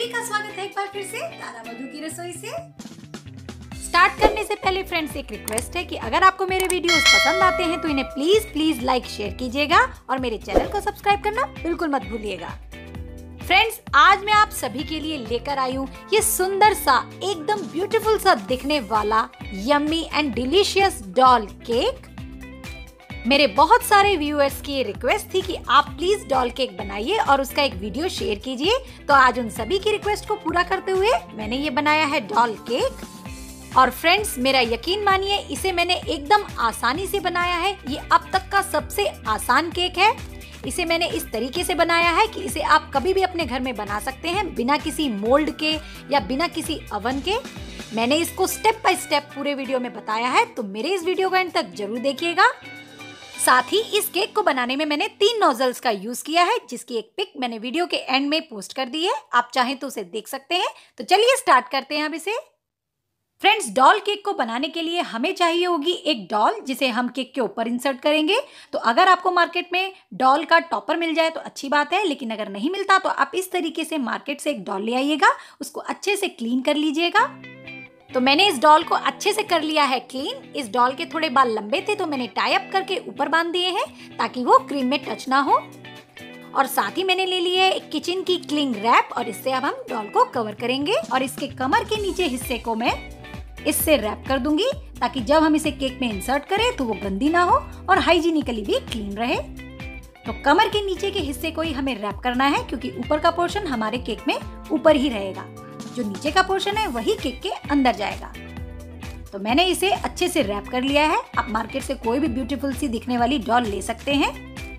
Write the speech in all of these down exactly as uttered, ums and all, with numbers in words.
सभी का स्वागत है एक बार फिर से तारा मधु की रसोई से। स्टार्ट करने से पहले फ्रेंड्स एक रिक्वेस्ट है कि अगर आपको मेरे वीडियोस पसंद आते हैं तो इन्हें प्लीज प्लीज लाइक शेयर कीजिएगा और मेरे चैनल को सब्सक्राइब करना बिल्कुल मत भूलिएगा। फ्रेंड्स आज मैं आप सभी के लिए लेकर आई हूँ ये सुंदर सा एकदम ब्यूटीफुल सा दिखने वाला yummy and delicious doll cake. मेरे बहुत सारे व्यूअर्स की ये रिक्वेस्ट थी कि आप प्लीज डॉल केक बनाइए और उसका एक वीडियो शेयर कीजिए, तो आज उन सभी की रिक्वेस्ट को पूरा करते हुए मैंने ये बनाया है डॉल केक। और फ्रेंड्स मेरा यकीन मानिए इसे मैंने एकदम आसानी से बनाया है। ये अब तक का सबसे आसान केक है। इसे मैंने इस तरीके से बनाया है कि इसे आप कभी भी अपने घर में बना सकते हैं बिना किसी मोल्ड के या बिना किसी अवन के। मैंने इसको स्टेप बाय स्टेप पूरे वीडियो में बताया है, तो मेरे इस वीडियो को एंड तक जरूर देखिएगा। साथ ही इस केक को बनाने में मैंने तीन नोजल्स का यूज किया है, जिसकी एक पिक मैंने वीडियो के एंड में पोस्ट कर दी है, आप चाहें तो उसे देख सकते हैं। तो चलिए स्टार्ट करते हैं अब इसे। फ्रेंड्स डॉल केक को बनाने के लिए हमें चाहिए होगी एक डॉल जिसे हम केक के ऊपर इंसर्ट करेंगे। तो अगर आपको मार्केट में डॉल का टॉपर मिल जाए तो अच्छी बात है, लेकिन अगर नहीं मिलता तो आप इस तरीके से मार्केट से एक डॉल ले आइएगा, उसको अच्छे से क्लीन कर लीजिएगा। तो मैंने इस डॉल को अच्छे से कर लिया है क्लीन। इस डॉल के थोड़े बाल लंबे थे तो मैंने टाई अप करके ऊपर बांध दिए हैं ताकि वो क्रीम में टच ना हो। और साथ ही मैंने ले लिया है एक किचन की क्लिंग रैप और इससे अब हम डॉल को कवर करेंगे और इसके कमर के नीचे हिस्से को मैं इससे रैप कर दूंगी ताकि जब हम इसे केक में इंसर्ट करें तो वो गंदी ना हो और हाइजीनिकली भी क्लीन रहे। तो कमर के नीचे के हिस्से को ही हमें रैप करना है क्योंकि ऊपर का पोर्शन हमारे केक में ऊपर ही रहेगा, जो नीचे का पोर्शन है वही केक के अंदर जाएगा। तो मैंने इसे अच्छे से रैप कर लिया है। आप मार्केट से कोई भी ब्यूटीफुल सी दिखने वाली डॉल ले सकते हैं।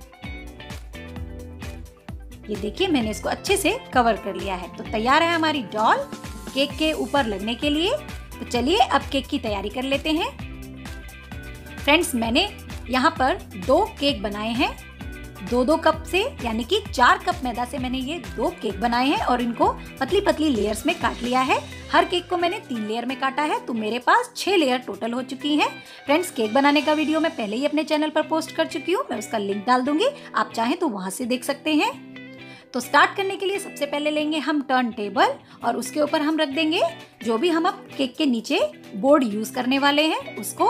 ये देखिए मैंने इसको अच्छे से कवर कर लिया है। तो तैयार है हमारी डॉल केक के ऊपर लगने के लिए। तो चलिए अब केक की तैयारी कर लेते हैं। फ्रेंड्स मैंने यहाँ पर दो केक बनाए हैं, दो दो कप से, यानी कि चार कप मैदा से मैंने ये दो केक बनाए हैं और इनको पतली पतली लेयर्स में काट लिया है। हर केक को मैंने तीन लेयर में काटा है, तो मेरे पास छह लेयर टोटल हो चुकी हैं। फ्रेंड्स केक बनाने का वीडियो मैं पहले ही अपने चैनल पर पोस्ट कर चुकी हूँ, मैं उसका लिंक डाल दूंगी, आप चाहें तो वहां से देख सकते हैं। तो स्टार्ट करने के लिए सबसे पहले लेंगे हम टर्न टेबल और उसके ऊपर हम रख देंगे जो भी हम अब केक के नीचे बोर्ड यूज करने वाले हैं उसको।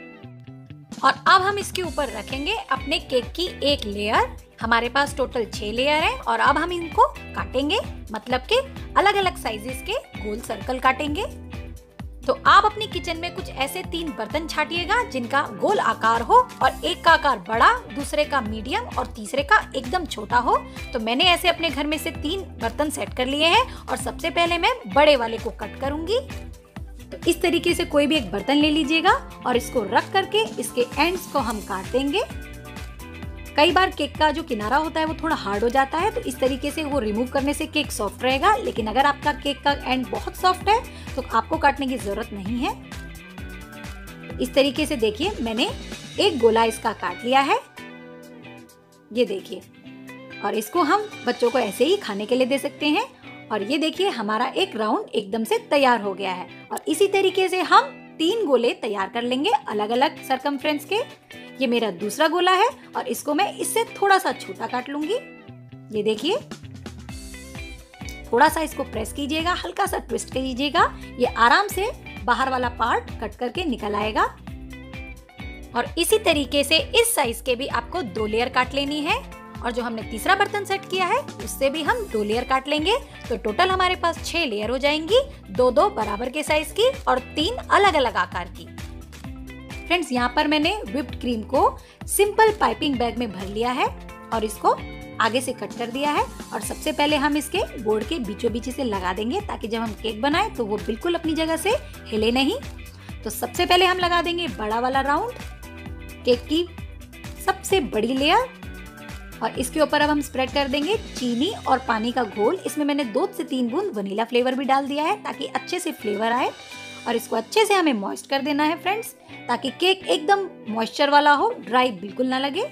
और अब हम इसके ऊपर रखेंगे अपने केक की एक लेयर। हमारे पास टोटल छह लेयर है और अब हम इनको काटेंगे, मतलब कि अलग अलग साइजेस के गोल सर्कल काटेंगे। तो आप अपनी किचन में कुछ ऐसे तीन बर्तन छाटिएगा जिनका गोल आकार हो और एक का आकार बड़ा, दूसरे का मीडियम और तीसरे का एकदम छोटा हो। तो मैंने ऐसे अपने घर में से तीन बर्तन सेट कर लिए हैं और सबसे पहले मैं बड़े वाले को कट करूंगी। तो इस तरीके से कोई भी एक बर्तन ले लीजिएगा और इसको रख करके इसके एंड्स को हम काट देंगे। कई बार केक का जो किनारा होता है वो थोड़ा हार्ड हो जाता है, तो इस तरीके से वो रिमूव करने से केक सॉफ्ट रहेगा। लेकिन अगर आपका केक का एंड बहुत सॉफ्ट है तो आपको काटने की जरूरत नहीं है। इस तरीके से देखिए मैंने एक गोला इसका काट लिया है, ये देखिए। और इसको हम बच्चों को ऐसे ही खाने के लिए दे सकते हैं। और ये देखिए हमारा एक राउंड एकदम से तैयार हो गया है। और इसी तरीके से हम तीन गोले तैयार कर लेंगे अलग अलग सरकमफ्रेंस के। ये मेरा दूसरा गोला है और इसको मैं इससे थोड़ा सा छोटा काट लूंगी। ये देखिए थोड़ा सा इसको प्रेस कीजिएगा, हल्का सा ट्विस्ट कीजिएगा, ये आराम से बाहर वाला पार्ट कट करके निकल आएगा। और इसी तरीके से इस साइज के भी आपको दो लेयर काट लेनी है। और जो हमने तीसरा बर्तन सेट किया है उससे भी हम दो लेयर काट लेंगे। तो टोटल हमारे पास छह लेयर हो जाएंगी, दो दो बराबर के साइज की और तीन अलग अलग आकार की। फ्रेंड्स यहाँ पर मैंने व्हिप्ड क्रीम को सिंपल पाइपिंग बैग में भर लिया है और इसको आगे से कट कर दिया है। और सबसे पहले हम इसके बोर्ड के बीचों बीच से लगा देंगे ताकि जब हम केक बनाए तो वो बिल्कुल अपनी जगह से हिले नहीं। तो सबसे पहले हम लगा देंगे बड़ा वाला राउंड, केक की सबसे बड़ी लेयर। और इसके ऊपर अब हम स्प्रेड कर देंगे चीनी और पानी का घोल। इसमें मैंने दो से तीन बूंद वनीला फ्लेवर भी डाल दिया है ताकि अच्छे से फ्लेवर आए। और इसको अच्छे से हमें मॉइस्ट कर देना है फ्रेंड्स, ताकि केक एकदम मॉइस्चर वाला हो, ड्राई बिल्कुल ना लगे।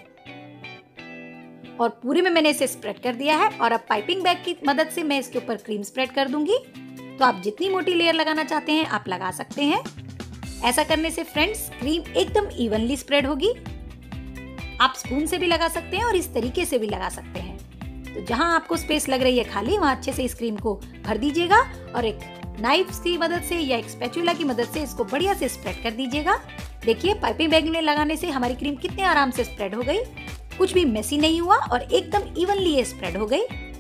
और पूरे में मैंने इसे स्प्रेड कर दिया है। और अब पाइपिंग बैग की मदद से मैं इसके ऊपर क्रीम स्प्रेड कर दूंगी। तो आप जितनी मोटी लेयर लगाना चाहते हैं आप लगा सकते हैं। ऐसा करने से फ्रेंड्स क्रीम एकदम इवनली स्प्रेड होगी। आप स्पून से भी लगा सकते हैं और इस तरीके से भी लगा सकते हैं। तो जहां आपको स्पेस लग रही है खाली, वहां अच्छे से इस क्रीम को भर दीजिएगा और एक नाइफ की मदद से या एक स्पैचुला की मदद से इसको बढ़िया से स्प्रेड कर दीजिएगा। देखिए पाइपिंग बैग में लगाने से हमारी क्रीम कितने आराम से स्प्रेड हो गई, कुछ भी मेसी नहीं हुआ और एकदम इवनली ये स्प्रेड हो गई।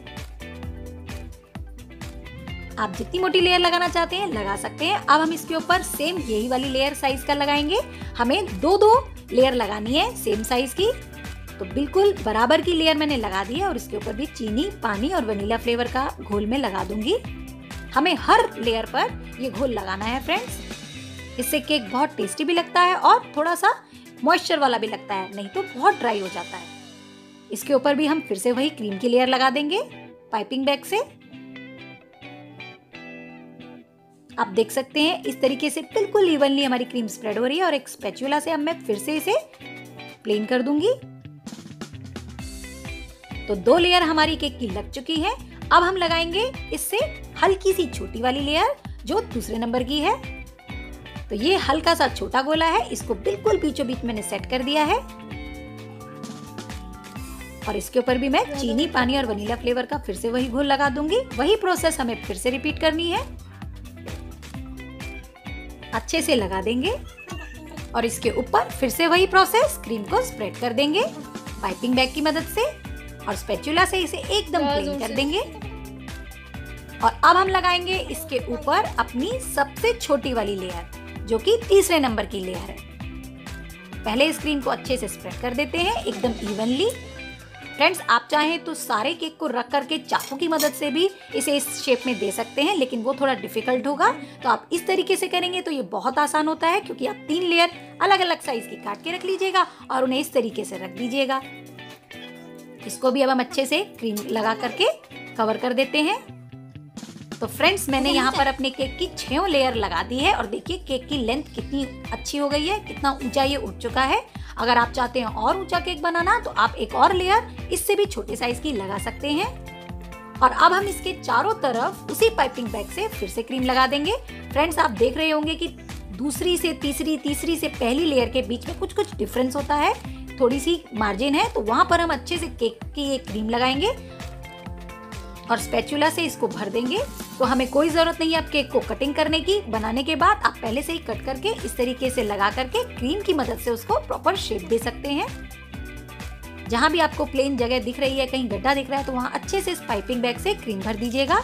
आप जितनी मोटी लेयर लगाना चाहते हैं लगा सकते हैं। अब हम इसके ऊपर सेम यही वाली लेयर साइज का लगाएंगे। हमें दो दो लेयर लगानी है सेम साइज की, तो बिल्कुल बराबर की लेयर मैंने लगा दी है और इसके ऊपर भी चीनी, पानी और वनीला फ्लेवर का घोल में लगा दूंगी। हमें हर लेयर पर ये घोल लगाना है फ्रेंड्स, इससे केक बहुत टेस्टी भी लगता है और थोड़ा सा मॉइस्चर वाला भी लगता है, नहीं तो बहुत ड्राई हो जाता है। इसके ऊपर भी हम फिर से वही क्रीम की लेयर लगा देंगे पाइपिंग बैग से। आप देख सकते हैं इस तरीके से बिल्कुल इवनली हमारी क्रीम स्प्रेड हो रही है और एक स्पैचुला से अब मैं फिर से इसे प्लेन कर दूंगी। तो दो लेयर हमारी केक की लग चुकी है। अब हम लगाएंगे इससे हल्की सी छोटी वाली लेयर जो दूसरे नंबर की है। तो ये हल्का सा छोटा गोला है, इसको बिल्कुल बीचों बीच मैंने सेट कर दिया है और इसके ऊपर भी मैं चीनी, पानी और वनीला फ्लेवर का फिर से वही घोल लगा दूंगी। वही प्रोसेस हमें फिर से रिपीट करनी है। अच्छे से लगा देंगे और इसके ऊपर फिर से वही प्रोसेस क्रीम को स्प्रेड कर देंगे पाइपिंग बैग की मदद से और स्पैचुला से इसे एकदम प्लेन कर देंगे। और अब हम लगाएंगे इसके ऊपर अपनी सबसे छोटी वाली लेयर जो कि तीसरे नंबर की लेयर है। पहले इस क्रीम को अच्छे से स्प्रेड कर देते हैं एकदम इवनली। फ्रेंड्स आप चाहें तो सारे केक को रख करके चाकू की मदद से भी इसे इस शेप में दे सकते हैं, लेकिन वो थोड़ा डिफिकल्ट होगा। तो आप इस तरीके से करेंगे तो ये बहुत आसान होता है, क्योंकि आप तीन लेयर अलग अलग साइज की काट के रख लीजिएगा और उन्हें इस तरीके से रख दीजिएगा। इसको भी अब हम अच्छे से क्रीम लगा करके कवर कर देते हैं। तो फ्रेंड्स मैंने यहाँ पर अपने केक की छह लेयर लगा दी है और देखिए केक की लेंथ कितनी अच्छी हो गई है, कितना ऊंचा ये उठ चुका है। अगर आप चाहते हैं और ऊंचा केक बनाना तो आप एक और लेयर इससे भी छोटे साइज की लगा सकते हैं। और अब हम इसके चारों तरफ उसी पाइपिंग बैग से फिर से क्रीम लगा देंगे। फ्रेंड्स आप देख रहे होंगे कि दूसरी से तीसरी, तीसरी से पहली लेयर के बीच में कुछ कुछ डिफरेंस होता है, थोड़ी सी मार्जिन है, तो वहां पर हम अच्छे से केक की एक क्रीम लगाएंगे और स्पैचुला से इसको भर देंगे। तो हमें कोई जरूरत नहीं है अब केक को कटिंग करने की। बनाने के बाद आप पहले से ही कट करके इस तरीके से लगा करके क्रीम की मदद से उसको प्रॉपर शेप दे सकते हैं। जहां भी आपको प्लेन जगह दिख रही है, कहीं गड्ढा दिख रहा है, तो वहां अच्छे से इस पाइपिंग बैग से क्रीम भर दीजिएगा।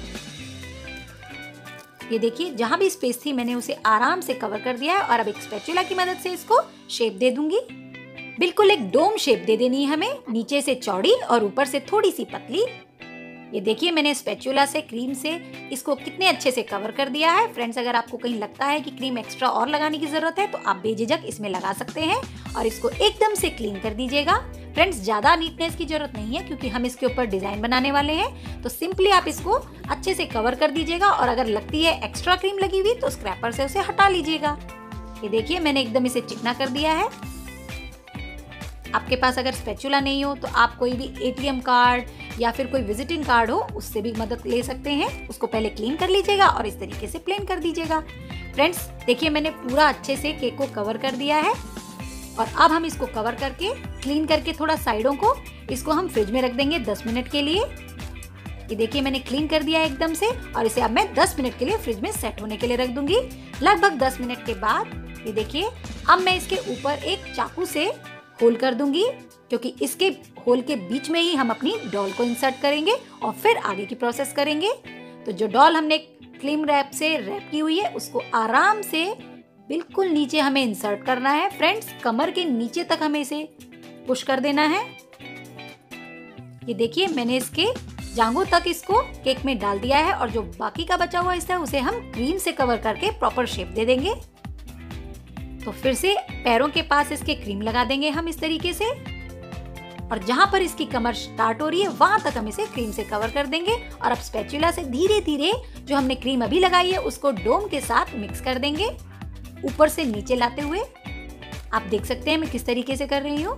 ये देखिए जहां भी स्पेस थी मैंने उसे आराम से कवर कर दिया है और अब एक स्पैचुला की मदद से इसको शेप दे दूंगी। बिल्कुल एक डोम शेप दे देनी है हमें, नीचे से चौड़ी और ऊपर से थोड़ी सी पतली। ये देखिए मैंने स्पैचुला से क्रीम से इसको कितने अच्छे से कवर कर दिया है। फ्रेंड्स अगर आपको कहीं लगता है कि क्रीम एक्स्ट्रा और लगाने की जरूरत है तो आप बेझिझक इसमें लगा सकते हैं और इसको एकदम से क्लीन कर दीजिएगा। फ्रेंड्स ज्यादा नीटनेस की जरूरत नहीं है क्योंकि हम इसके ऊपर डिजाइन बनाने वाले हैं, तो सिंपली आप इसको अच्छे से कवर कर दीजिएगा और अगर लगती है एक्स्ट्रा क्रीम लगी हुई तो स्क्रैपर से उसे हटा लीजिएगा। ये देखिए मैंने एकदम इसे चिकना कर दिया है। आपके पास अगर स्पैचुला नहीं हो तो आप कोई भी एटीएम कार्ड या फिर कोई विजिटिंग कार्ड हो उससे भी मदद ले सकते हैं। उसको पहले क्लीन कर लीजिएगा और इस तरीके से प्लेन कर दीजिएगा। फ्रेंड्स देखिए मैंने पूरा अच्छे से केक को कवर कर दिया है और अब हम इसको कवर करके क्लीन करके थोड़ा साइडों को इसको हम फ्रिज में रख देंगे दस मिनट के लिए। ये देखिए मैंने क्लीन कर दिया है एकदम से और इसे अब मैं दस मिनट के लिए फ्रिज में सेट होने के लिए रख दूंगी। लगभग दस मिनट के बाद ये देखिए अब मैं इसके ऊपर एक चाकू से होल कर दूंगी, क्योंकि इसके होल के बीच में ही हम अपनी डॉल को इंसर्ट करेंगे और फिर आगे की प्रोसेस करेंगे। तो जो डॉल हमने क्रीम रैप से रैप की हुई है उसको आराम से बिल्कुल नीचे हमें इंसर्ट करना है। फ्रेंड्स कमर के नीचे तक हमें इसे पुश कर देना है। ये देखिए मैंने इसके जांघों तक इसको केक में डाल दिया है और जो बाकी का बचा हुआ हिस्सा है उसे हम क्रीम से कवर करके प्रॉपर शेप दे देंगे। तो फिर से पैरों के पास इसके क्रीम लगा देंगे हम इस तरीके से और जहां पर इसकी कमर स्टार्ट हो रही है वहां तक हम इसे क्रीम से कवर कर देंगे और अब स्पैचुला से धीरे धीरे जो हमने क्रीम अभी लगाई है उसको डोम के साथ मिक्स कर देंगे ऊपर से नीचे लाते हुए। आप देख सकते हैं मैं किस तरीके से कर रही हूँ।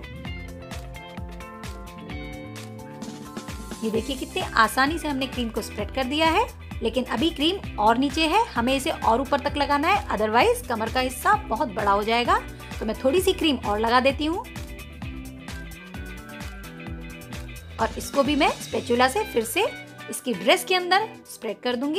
ये देखिए कितने आसानी से हमने क्रीम को स्प्रेड कर दिया है, लेकिन अभी क्रीम और नीचे है, हमें इसे और ऊपर तक लगाना है, अदरवाइज कमर का हिस्सा बहुत बड़ा हो जाएगा। तो मैं थोड़ी सी क्रीम और लगा देती हूँ और इसको भी मैं स्पैचुला से फिर से इसकी ड्रेस के अंदर स्प्रेड कर दूंगी।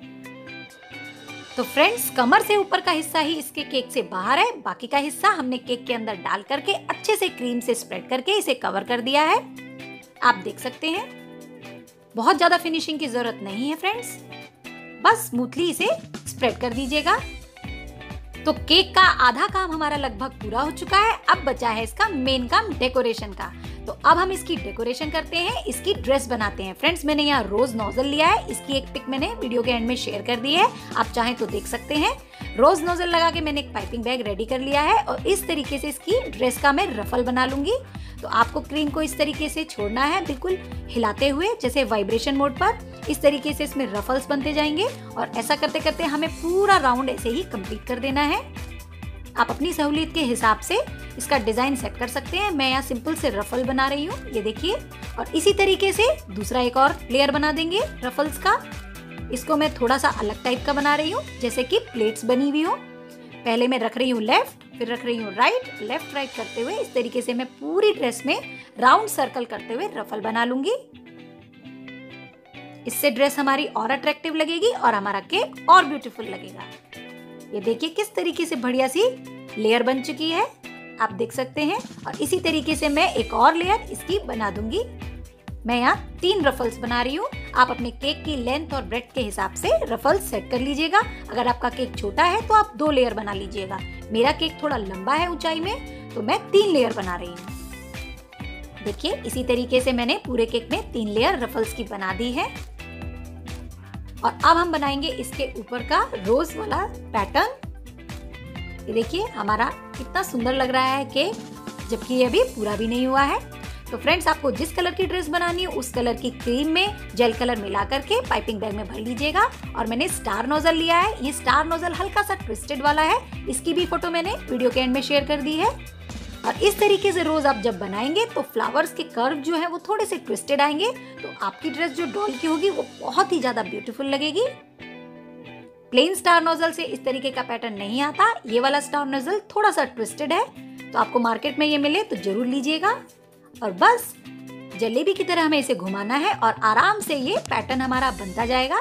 तो फ्रेंड्स, कमर से ऊपर का हिस्सा ही इसके केक से बाहर है, बाकी का हिस्सा हमने केक के अंदर डाल करके अच्छे से क्रीम से स्प्रेड करके इसे कवर कर दिया है। आप देख सकते हैं, बहुत ज्यादा फिनिशिंग की जरूरत नहीं है फ्रेंड्स, बस स्मूथली इसे स्प्रेड कर दीजिएगा। तो केक का आधा काम हमारा लगभग पूरा हो चुका है। अब बचा है इसका मेन काम, डेकोरेशन का। तो अब हम इसकी डेकोरेशन करते हैं, इसकी ड्रेस बनाते हैं। फ्रेंड्स, मैंने यहाँ रोज नोजल लिया है, इसकी एक पिक मैंने वीडियो के एंड में शेयर कर दी है, आप चाहें तो देख सकते हैं। रोज नोजल लगा के मैंने एक पाइपिंग बैग रेडी कर लिया है और इस तरीके से इसकी ड्रेस का मैं रफल बना लूंगी। तो आपको क्रीम को इस तरीके से छोड़ना है, बिल्कुल हिलाते हुए, जैसे वाइब्रेशन मोड पर। इस तरीके से इसमें रफल्स बनते जाएंगे और ऐसा करते करते हमें पूरा राउंड ऐसे ही कंप्लीट कर देना है। आप अपनी सहूलियत के हिसाब से इसका डिजाइन सेट कर सकते हैं। मैं यहाँ सिंपल से रफल बना रही हूँ, ये देखिए। और इसी तरीके से दूसरा एक और लेयर बना देंगे रफल्स का। इसको मैं थोड़ा सा अलग टाइप का बना रही हूँ, जैसे कि प्लेट्स बनी हुई हो। पहले मैं रख रही हूँ लेफ्ट, फिर रख रही हूँ राइट, लेफ्ट राइट करते हुए इस तरीके से मैं पूरी ड्रेस में राउंड सर्कल करते हुए रफल बना लूंगी। इससे ड्रेस हमारी और अट्रैक्टिव लगेगी और हमारा केक और ब्यूटीफुल लगेगा। ये देखिए किस तरीके से बढ़िया सी लेयर बन चुकी है, आप देख सकते हैं। और इसी तरीके से मैं एक और लेयर इसकी बना दूंगी। मैं यहाँ तीन रफल्स बना रही हूँ। आप अपने केक की लेंथ और ब्रेड्थ के हिसाब से रफल्स सेट कर लीजिएगा। अगर आपका केक छोटा है तो आप दो लेयर बना लीजिएगा। मेरा केक थोड़ा लंबा है ऊंचाई में, तो मैं तीन लेयर बना रही हूँ। देखिए इसी तरीके से मैंने पूरे केक में तीन लेयर रफल्स की बना दी है। और अब हम बनाएंगे इसके ऊपर का रोज वाला पैटर्न। ये देखिए हमारा कितना सुंदर लग रहा है केक, जबकि ये अभी पूरा भी नहीं हुआ है। तो फ्रेंड्स, आपको जिस कलर की ड्रेस बनानी है उस कलर की क्रीम में जेल कलर मिला करके पाइपिंग बैग में भर लीजिएगा। और मैंने स्टार नोजल लिया है, ये स्टार नोजल हल्का सा ट्विस्टेड वाला है, इसकी भी फोटो मैंने वीडियो के एंड में शेयर कर दी है। और इस तरीके से रोज आप जब बनाएंगे तो फ्लावर्स के कर्व जो है वो थोड़े से ट्विस्टेड आएंगे, तो आपकी ड्रेस जो डॉल की होगी वो बहुत ही ज्यादा ब्यूटीफुल लगेगी। प्लेन स्टार नोजल से इस तरीके का पैटर्न नहीं आता, ये वाला स्टार नोजल थोड़ा सा ट्विस्टेड है, तो आपको मार्केट में ये मिले तो जरूर लीजिएगा। और बस जलेबी की तरह हमें इसे घुमाना है और आराम से ये पैटर्न हमारा बनता जाएगा।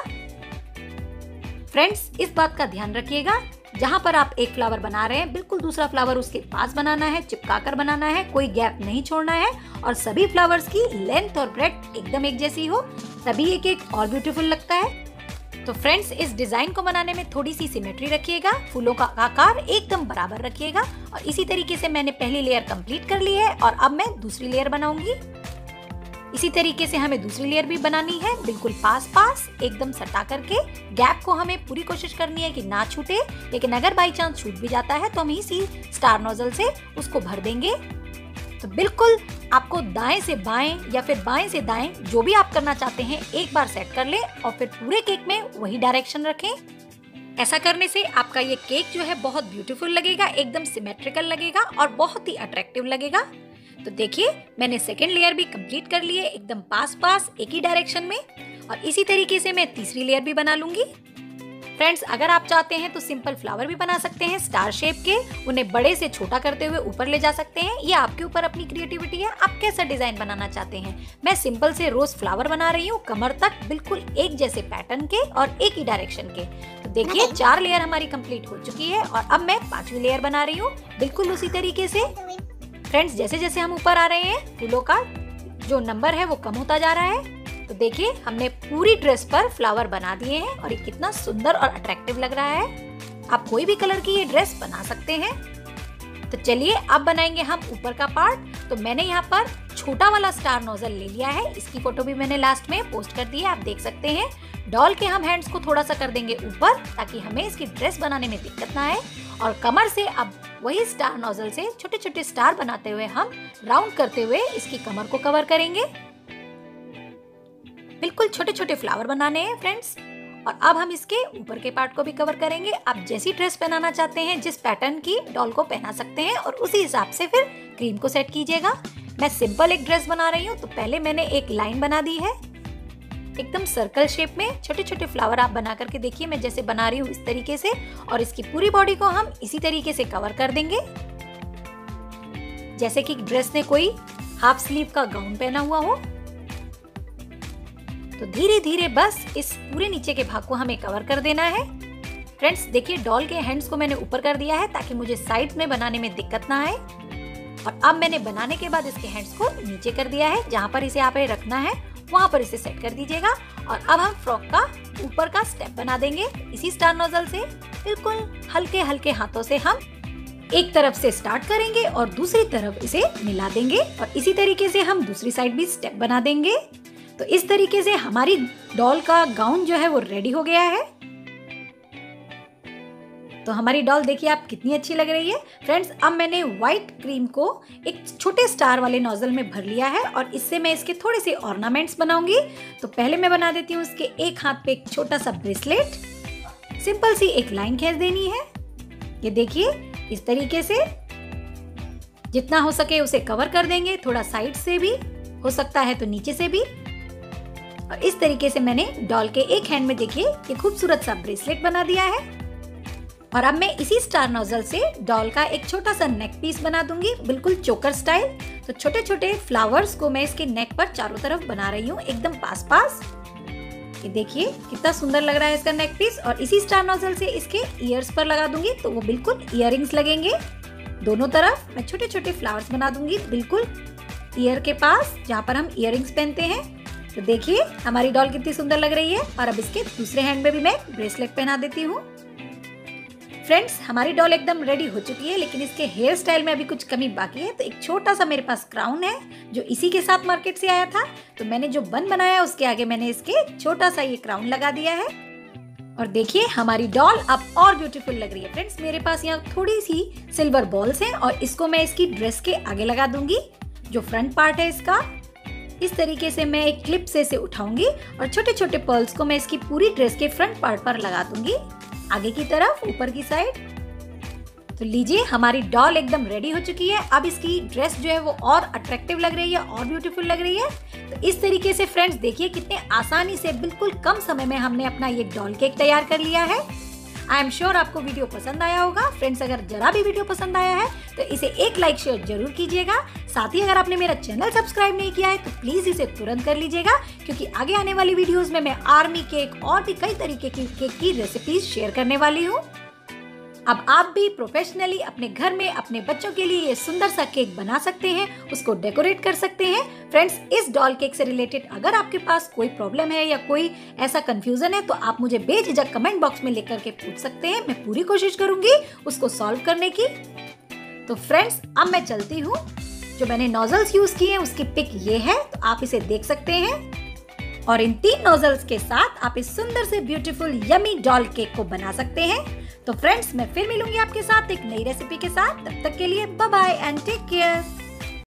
फ्रेंड्स, इस बात का ध्यान रखिएगा, जहां पर आप एक फ्लावर बना रहे हैं बिल्कुल दूसरा फ्लावर उसके पास बनाना है, चिपका कर बनाना है, कोई गैप नहीं छोड़ना है। और सभी फ्लावर्स की लेंथ और ब्रेड्थ एकदम एक जैसी हो, तभी एक एक और ब्यूटीफुल लगता है। तो फ्रेंड्स, इस डिजाइन को बनाने में थोड़ी सी सिमेट्री रखिएगा, फूलों का आकार एकदम बराबर रखिएगा। और इसी तरीके से मैंने पहली लेयर कंप्लीट कर ली है और अब मैं दूसरी लेयर बनाऊंगी। इसी तरीके से हमें दूसरी लेयर भी बनानी है, बिल्कुल पास पास एकदम सटा करके। गैप को हमें पूरी कोशिश करनी है कि ना छूटे, लेकिन अगर बाई चांस छूट भी जाता है तो हम इसी स्टार नोजल से उसको भर देंगे। तो बिल्कुल आपको दाएं से बाएं या फिर बाएं से दाएं, जो भी आप करना चाहते हैं एक बार सेट कर लें और फिर पूरे केक में वही डायरेक्शन रखें। ऐसा करने से आपका ये केक जो है बहुत ब्यूटीफुल लगेगा, एकदम सिमेट्रिकल लगेगा और बहुत ही अट्रैक्टिव लगेगा। तो देखिए मैंने सेकेंड लेयर भी कंप्लीट कर ली है, एकदम पास पास एक ही डायरेक्शन में। और इसी तरीके से मैं तीसरी लेयर भी बना लूंगी। फ्रेंड्स, अगर आप चाहते हैं तो सिंपल फ्लावर भी बना सकते हैं स्टार शेप के, उन्हें बड़े से छोटा करते हुए ऊपर ले जा सकते हैं। ये आपके ऊपर अपनी क्रिएटिविटी है, आप कैसा डिजाइन बनाना चाहते हैं। मैं सिंपल से रोज फ्लावर बना रही हूँ, कमर तक बिल्कुल एक जैसे पैटर्न के और एक ही डायरेक्शन के। तो देखिए चार लेयर हमारी कंप्लीट हो चुकी है और अब मैं पांचवी लेयर बना रही हूँ बिल्कुल उसी तरीके से। फ्रेंड्स, जैसे जैसे हम ऊपर आ रहे हैं फूलों का जो नंबर है वो कम होता जा रहा है। तो देखिए हमने पूरी ड्रेस पर फ्लावर बना दिए हैं और ये कितना सुंदर और अट्रैक्टिव लग रहा है। आप कोई भी कलर की ये ड्रेस बना सकते हैं। तो चलिए अब बनाएंगे हम ऊपर का पार्ट। तो मैंने यहाँ पर छोटा वाला स्टार नोजल ले लिया है, इसकी फोटो भी मैंने लास्ट में पोस्ट कर दी है, आप देख सकते हैं। डॉल के हम हैंड्स को थोड़ा सा कर देंगे ऊपर, ताकि हमें इसकी ड्रेस बनाने में दिक्कत ना आए। और कमर से अब वही स्टार नोजल से छोटे छोटे स्टार बनाते हुए हम राउंड करते हुए इसकी कमर को कवर करेंगे। बिल्कुल छोटे छोटे फ्लावर बनाने हैं फ्रेंड्स। और अब हम इसके ऊपर के पार्ट को भी कवर करेंगे। आप जैसी ड्रेस पहनाना चाहते हैं, जिस पैटर्न की डॉल को पहना सकते हैं और उसी हिसाब से फिर क्रीम को सेट कीजिएगा। मैं सिंपल एक ड्रेस बना रही हूँ, तो पहले मैंने एक लाइन बना दी है एकदम सर्कल शेप में। छोटे छोटे फ्लावर आप बना करके देखिए, मैं जैसे बना रही हूँ इस तरीके से। और इसकी पूरी बॉडी को हम इसी तरीके से कवर कर देंगे, जैसे कि ड्रेस ने कोई हाफ स्लीव का गाउन पहना हुआ हो। तो धीरे धीरे बस इस पूरे नीचे के भाग को हमें कवर कर देना है। फ्रेंड्स देखिए, डॉल के हैंड्स को मैंने ऊपर कर दिया है ताकि मुझे साइड्स में बनाने में दिक्कत ना आए। और अब मैंने बनाने के बाद इसके हैंड्स को नीचे कर दिया है। जहाँ पर इसे आपने रखना है वहाँ पर इसे सेट कर दीजिएगा। और अब हम फ्रॉक का ऊपर का स्टेप बना देंगे इसी स्टार नोजल से। बिल्कुल हल्के हल्के हाथों से हम एक तरफ से स्टार्ट करेंगे और दूसरी तरफ इसे मिला देंगे और इसी तरीके से हम दूसरी साइड भी स्टेप बना देंगे। तो इस तरीके से हमारी डॉल का गाउन जो है वो रेडी हो गया है। तो हमारी डॉल देखिए आप कितनी अच्छी लग रही है। फ्रेंड्स अब मैंने व्हाइट क्रीम को एक छोटे स्टार वाले नोजल में भर लिया है और इससे मैं इसके थोड़े से ऑर्नामेंट्स बनाऊंगी। तो पहले मैं बना देती हूँ इसके एक हाथ पे एक छोटा सा ब्रेसलेट। सिंपल सी एक लाइन खींच देनी है। ये देखिए इस तरीके से जितना हो सके उसे कवर कर देंगे, थोड़ा साइड से भी हो सकता है तो नीचे से भी। और इस तरीके से मैंने डॉल के एक हैंड में देखिए ये खूबसूरत सा ब्रेसलेट बना दिया है। और अब मैं इसी स्टार नोजल से डॉल का एक छोटा सा नेक पीस बना दूंगी, बिल्कुल चोकर स्टाइल। तो छोटे छोटे फ्लावर्स को मैं इसके नेक पर चारों तरफ बना रही हूँ, एकदम पास पास। ये देखिए कितना सुंदर लग रहा है इसका नेक पीस। और इसी स्टार नोजल से इसके ईयर्स पर लगा दूंगी तो वो बिल्कुल इयररिंग्स लगेंगे। दोनों तरफ मैं छोटे छोटे फ्लावर्स बना दूंगी, बिल्कुल ईयर के पास जहाँ पर हम इयररिंग्स पहनते हैं। तो देखिए हमारी डॉल कितनी सुंदर लग रही है। और अब इसके दूसरे हैंड में भी मैं ब्रेसलेट पहना देती हूँ। फ्रेंड्स हमारी डॉल एकदम रेडी हो चुकी है, लेकिन इसके हेयर स्टाइल में अभी कुछ कमी बाकी है। तो एक छोटा सा मेरे पास क्राउन है जो इसी के साथ मार्केट से आया था। तो मैंने जो बन बनाया उसके आगे मैंने इसके छोटा सा ये क्राउन लगा दिया है। और देखिए हमारी डॉल अब और ब्यूटीफुल लग रही है। फ्रेंड्स मेरे पास यहाँ थोड़ी सी सिल्वर बॉल्स हैं और इसको मैं इसकी ड्रेस के आगे लगा दूंगी। जो फ्रंट पार्ट है इसका इस तरीके से मैं एक क्लिप से इसे उठाऊंगी और छोटे छोटे पर्ल्स को मैं इसकी पूरी ड्रेस के फ्रंट पार्ट पर लगा दूंगी, आगे की तरफ ऊपर की साइड। तो लीजिए हमारी डॉल एकदम रेडी हो चुकी है। अब इसकी ड्रेस जो है वो और अट्रैक्टिव लग रही है और ब्यूटीफुल लग रही है। तो इस तरीके से फ्रेंड्स देखिए कितने आसानी से बिल्कुल कम समय में हमने अपना ये डॉल केक तैयार कर लिया है। आई एम श्योर आपको वीडियो पसंद आया होगा। फ्रेंड्स अगर जरा भी वीडियो पसंद आया है तो इसे एक लाइक शेयर जरूर कीजिएगा। साथ ही अगर आपने मेरा चैनल सब्सक्राइब नहीं किया है तो प्लीज इसे तुरंत कर लीजिएगा, क्योंकि आगे आने वाली वीडियोस में मैं आर्मी केक और भी कई तरीके की केक की रेसिपीज शेयर करने वाली हूँ। अब आप भी प्रोफेशनली अपने घर में अपने बच्चों के लिए ये सुंदर सा केक बना सकते हैं, उसको डेकोरेट कर सकते हैं। फ्रेंड्स इस डॉल केक से रिलेटेड अगर आपके पास कोई प्रॉब्लम है या कोई ऐसा कंफ्यूजन है तो आप मुझे बेझिझक कमेंट बॉक्स में लिख करके पूछ सकते हैं। मैं पूरी कोशिश करूंगी उसको सॉल्व करने की। तो फ्रेंड्स अब मैं चलती हूँ। जो मैंने नोजल्स यूज किए हैं उसकी पिक ये है, तो आप इसे देख सकते हैं। और इन तीन नोजल्स के साथ आप इस सुंदर से ब्यूटीफुल यमी डॉल केक को बना सकते हैं। तो फ्रेंड्स मैं फिर मिलूंगी आपके साथ एक नई रेसिपी के साथ। तब तक के लिए bye bye and take care.